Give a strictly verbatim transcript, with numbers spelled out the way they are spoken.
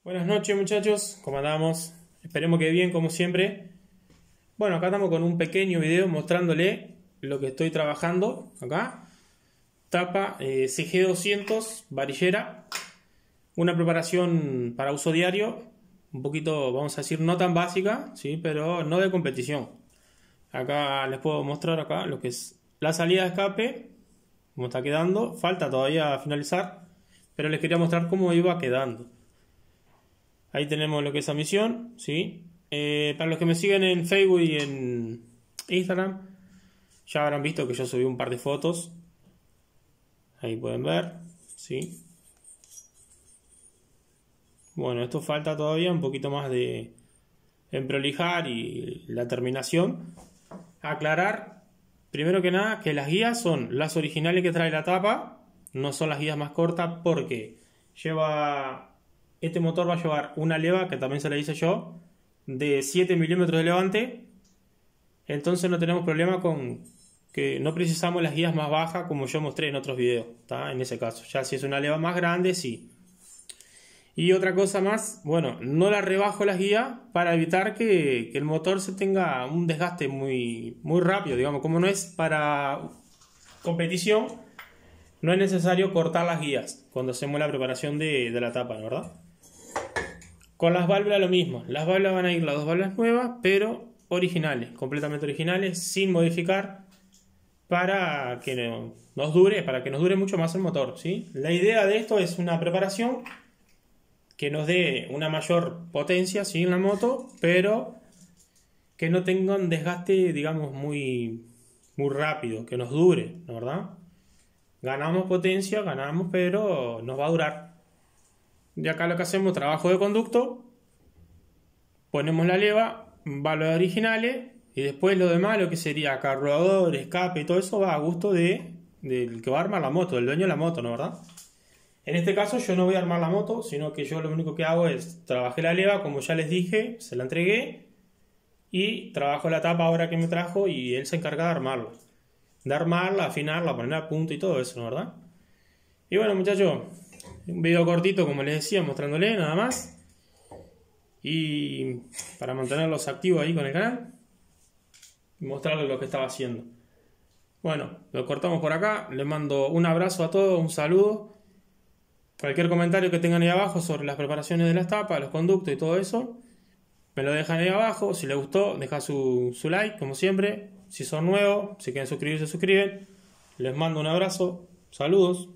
Buenas noches muchachos, ¿cómo andamos? Esperemos que bien como siempre. Bueno, acá estamos con un pequeño video mostrándole lo que estoy trabajando acá. Tapa eh, C G doscientos, varillera. Una preparación para uso diario, un poquito, vamos a decir, no tan básica, ¿sí? Pero no de competición. Acá les puedo mostrar acá lo que es la salida de escape, cómo está quedando. Falta todavía finalizar, pero les quería mostrar cómo iba quedando. Ahí tenemos lo que es la misión, ¿sí? Eh, para los que me siguen en Facebook y en Instagram, ya habrán visto que yo subí un par de fotos. Ahí pueden ver, ¿sí? Bueno, esto falta todavía un poquito más de emprolijar y la terminación. Aclarar, primero que nada, que las guías son las originales que trae la tapa, no son las guías más cortas porque lleva... Este motor va a llevar una leva, que también se la hice yo, de siete milímetros de levante. Entonces no tenemos problema con que no precisamos las guías más bajas como yo mostré en otros videos, ¿tá? En ese caso, ya si es una leva más grande, sí. Y otra cosa más, bueno, no la rebajo las guías para evitar que, que el motor se tenga un desgaste muy, muy rápido, digamos, como no es para competición, no es necesario cortar las guías cuando hacemos la preparación de, de la tapa, ¿verdad? Con las válvulas lo mismo, las válvulas van a ir las dos válvulas nuevas, pero originales, completamente originales, sin modificar, para que no, nos dure, para que nos dure mucho más el motor, ¿sí? La idea de esto es una preparación que nos dé una mayor potencia, ¿sí? En la moto, pero que no tenga un desgaste, digamos, muy, muy rápido, que nos dure, ¿no? ¿Verdad? Ganamos potencia, ganamos, pero nos va a durar. Y acá lo que hacemos, trabajo de conducto, ponemos la leva, válvulas originales, y después lo demás, lo que sería carburador, escape y todo eso, va a gusto de, del que va a armar la moto, del dueño de la moto, ¿no? ¿Verdad? En este caso yo no voy a armar la moto, sino que yo lo único que hago es, trabajé la leva, como ya les dije, se la entregué, y trabajo la tapa ahora que me trajo, y él se encarga de armarla. De armarla, afinarla, poner a punto y todo eso, ¿no? ¿Verdad? Y bueno muchachos, un video cortito como les decía, mostrándole nada más. Y para mantenerlos activos ahí con el canal. Y mostrarles lo que estaba haciendo. Bueno, lo cortamos por acá. Les mando un abrazo a todos, un saludo. Cualquier comentario que tengan ahí abajo sobre las preparaciones de las tapas, los conductos y todo eso, me lo dejan ahí abajo. Si les gustó, deja su, su like, como siempre. Si son nuevos, si quieren suscribirse, se suscriben. Les mando un abrazo. Saludos.